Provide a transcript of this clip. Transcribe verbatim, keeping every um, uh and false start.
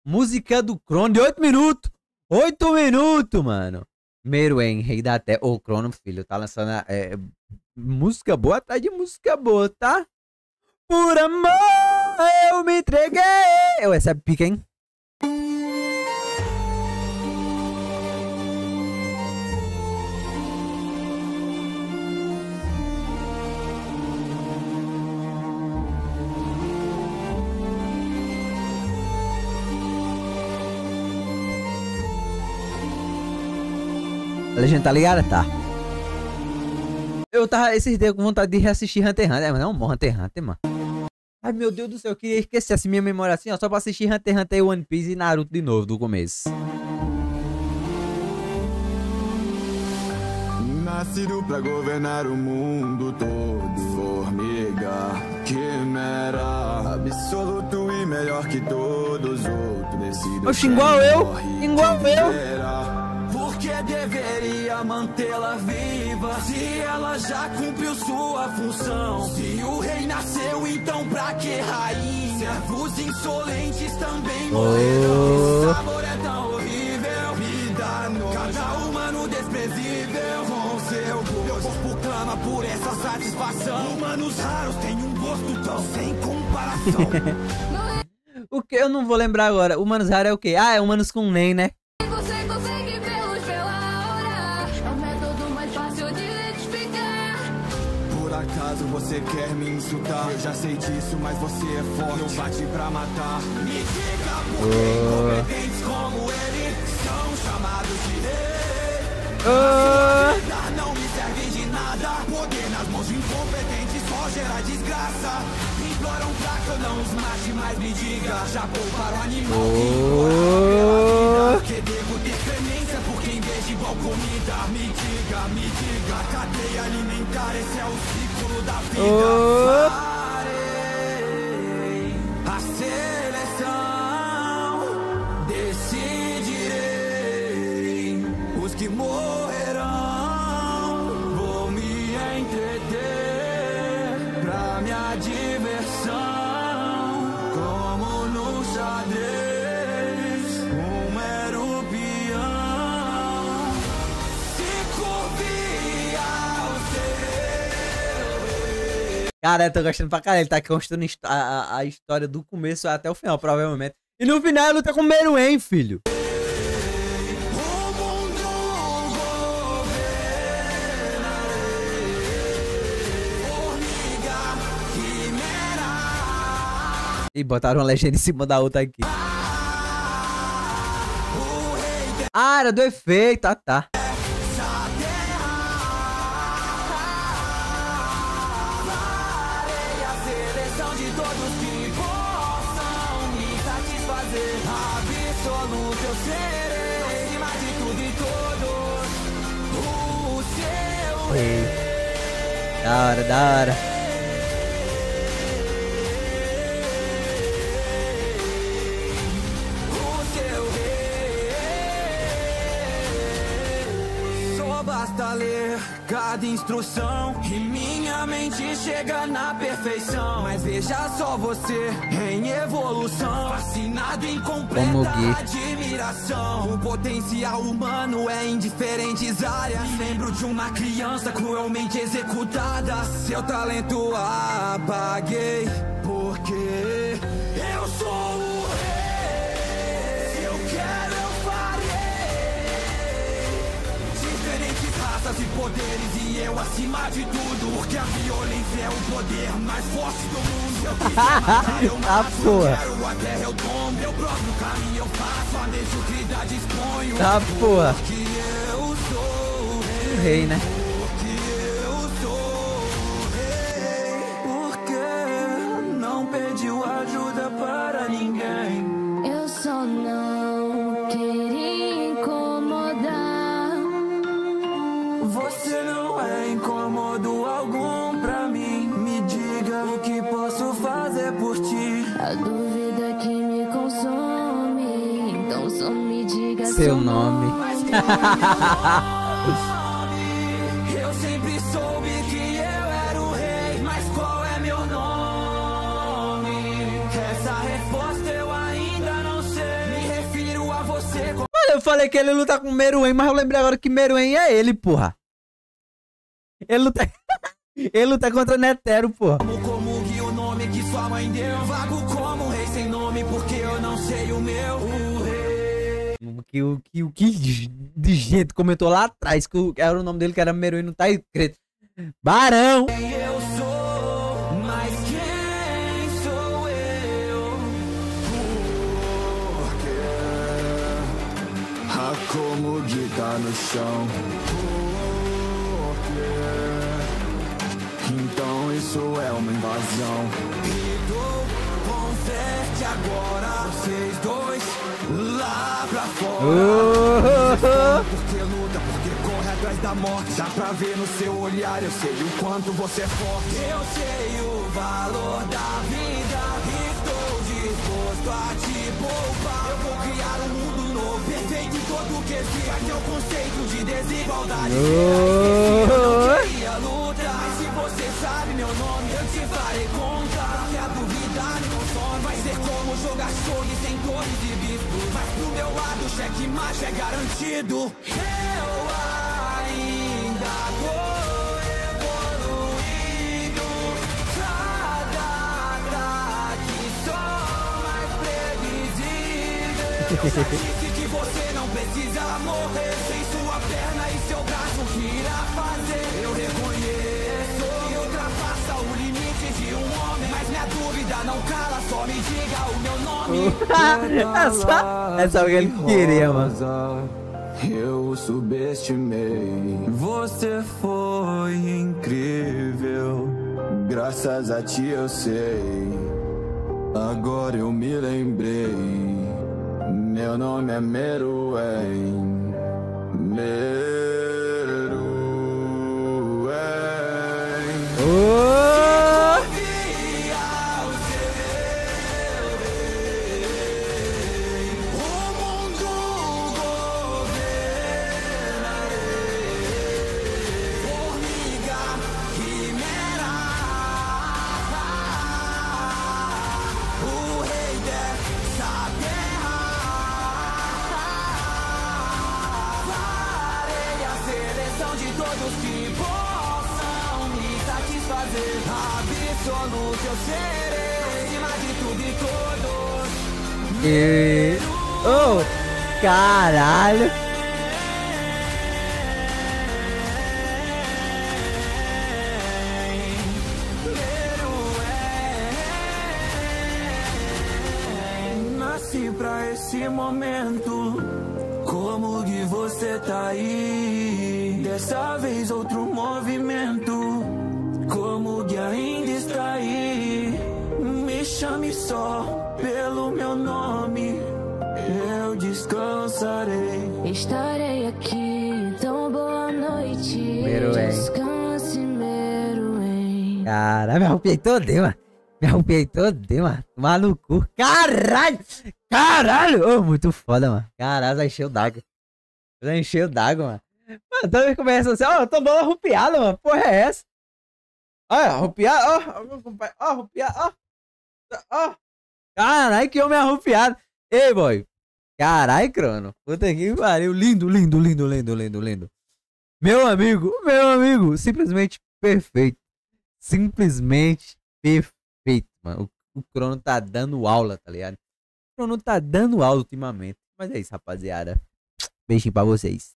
Música do Crono de oito minutos. oito minutos, mano. Meruem, rei da terra. Ô, Crono, filho, tá lançando é, música boa atrás de música boa, tá? Por amor, eu me entreguei. Eu, essa é pica, hein? A legenda tá ligada? Tá. Eu tava esses dias com vontade de reassistir Hunter x Hunter. Mas não, Hunter x Hunter, mano. Ai, meu Deus do céu, eu queria esquecer assim minha memória assim, ó. Só pra assistir Hunter x Hunter, One Piece e Naruto de novo, do começo. Nascido pra governar o mundo todo. Formiga, quimera, absoluto e melhor que todos os outros. Oxe, igual eu, igual eu. Porque deveria mantê-la viva se ela já cumpriu sua função. Se o rei nasceu, então pra que rainha? Servos insolentes também morreram. Esse sabor é tão horrível, me dá nojo. Cada humano desprezível com seu gosto. Meu corpo clama por essa satisfação. Humanos raros têm um gosto tão sem comparação. O que eu não vou lembrar agora. Humanos raros é o quê? Ah, é humanos com nem, né? Caso você quer me insultar, eu já sei disso, mas você é forte, não bate pra matar. Me diga por que incompetentes como ele são chamados de rei. A vida não me serve de nada. Poder nas mãos de incompetentes só gera desgraça. Imploram pra que eu não os mate, mas me diga, já pouparam o animal que implora a vida. Que devo ter clemência porque em vez de igual comida, me diga, me diga, a cadeia alimentar, esse é o ciclo da vida. Oh. Farei a seleção, decidirei os que morrerão. Vou me entreter pra minha diversão, como no xadrez, um mero peão. Se curvia ao seu. Cara, eu tô gostando pra caralho. Ele tá construindo a, a, a história do começo até o final, provavelmente. E no final ele luta com o Meruem, filho. E botaram uma legenda em cima da outra aqui. Ah, era do efeito, tá, tá. Absoluto eu serei, acima de tudo e todos, o seu rei. Da hora, da hora. O seu rei. Só basta ler cada instrução e minha mente chega na perfeição. Mas veja só você em evolução, fascinado em completa admiração. O potencial humano é em diferentes áreas. Me lembro de uma criança cruelmente executada. Seu talento apaguei, porque eu sou o rei. Se eu quero eu farei. Diferentes raças e poderes e eu acima de tudo, porque a violência é o poder mais forte do mundo. Se eu quiser matar, eu mato. Eu quero a terra, eu tomo. Meu próprio caminho eu faço, a mediocridade exponho. Tá, porra. Porque eu sou o rei, rei, né? Porque eu sou o rei. Porque não pediu ajuda para ninguém. Eu só não queria incomodar. Você não é incômodo algum pra mim. Me diga o que posso fazer por ti. A dúvida que me consome, então só me diga seu, seu nome. nome. Eu sempre soube que eu era o rei, mas qual é meu nome? Essa resposta eu ainda não sei. Me você. Mano, eu falei que ele luta com o Meruem, mas eu lembrei agora que Meruem é ele, porra. Ele luta... ele luta contra Netero, porra. Como Komugi, o nome que sua mãe deu. Vago como rei sem nome, porque eu não sei o meu. O rei. Que o que, o que de gente comentou lá atrás que o, era o nome dele que era Meruem, não tá escrito. Barão! Quem eu sou, mas quem sou eu? Porque a Komugi tá no chão. Porque então isso é uma invasão. E dou confete agora, vocês dois lá pra fora. Oh! Porque luta, porque corre atrás da morte. Dá pra ver no seu olhar, eu sei o quanto você é forte. Eu sei o valor da vida, estou disposto a te poupar. Eu vou criar um mundo novo, perfeito em todo quesito. Vai ter o conceito de desigualdade. Oh! Eu não queria lutar, mas se você sabe meu nome, eu te farei contar. Que a duvidar não some, vai ser como jogar shogi sem torres e bispos. Mas pro meu lado, cheque mate é garantido. Eu ainda tô evoluindo. Cada ataque só mais previsível. Eu já disse que você não precisa morrer. Sem sua perna e seu braço, o que irá fazer? Eu reconheço que ultrapassa o limite de um homem. Mas minha dúvida não cala, só me diga o meu nome. essa, essa é o que ele queria, mano. Eu o subestimei. Você foi incrível. Graças a ti eu sei. Agora eu me lembrei. Meu nome é Meruem. Meruem. Oh! Absoluto, eu serei acima de tudo e todos. E... Oh, caralho. Nasci pra esse momento. Como que você tá aí? Dessa vez outro movimento. Como que ainda está aí? Me chame só pelo meu nome. Eu descansarei. Estarei aqui, então boa noite. Meruem. Descanse, Meruem. Caralho, me arrupiei todo, mano. Me arrupiei todo, mano. Tomar no cu. Caralho! Caralho! Oh, muito foda, mano. Caralho, já encheu d'água. Já encheu d'água, mano. Mano, toda vez que começa assim, ó, eu tô dando arrupiado, mano. Porra é essa? Olha, arrupiado, ó. Ó, arrupiado, ó. Ó. Caralho, que homem arrupiado. Ei, boy. Caralho, Crono. Puta que pariu. Lindo, lindo, lindo, lindo, lindo, lindo. Meu amigo, meu amigo. Simplesmente perfeito. Simplesmente perfeito, mano. O, o Crono tá dando aula, tá ligado? O Crono tá dando aula ultimamente. Mas é isso, rapaziada. Beijinho pra vocês.